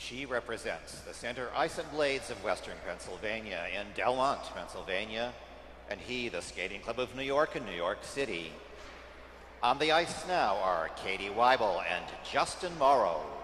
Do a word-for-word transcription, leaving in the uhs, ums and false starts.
She represents the Center Ice and Blades of Western Pennsylvania in Delmont, Pennsylvania, and he the Skating Club of New York in New York City. On the ice now are Katie Wyble and Justin Morrow.